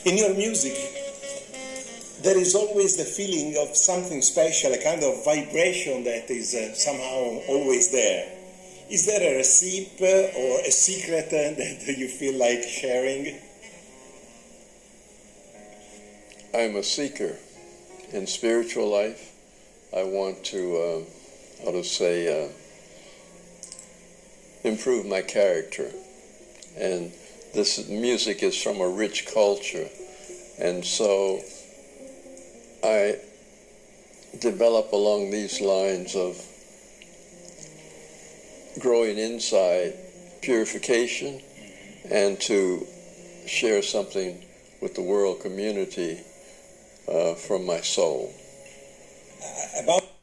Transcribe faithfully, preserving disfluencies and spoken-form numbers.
In your music, there is always the feeling of something special, a kind of vibration that is uh, somehow always there. Is there a recipe uh, or a secret uh, that you feel like sharing? I'm a seeker in spiritual life. I want to, uh, how to say, uh, improve my character. And this music is from a rich culture. And so I develop along these lines of growing inside, purification, and to share something with the world community uh, from my soul. Uh, about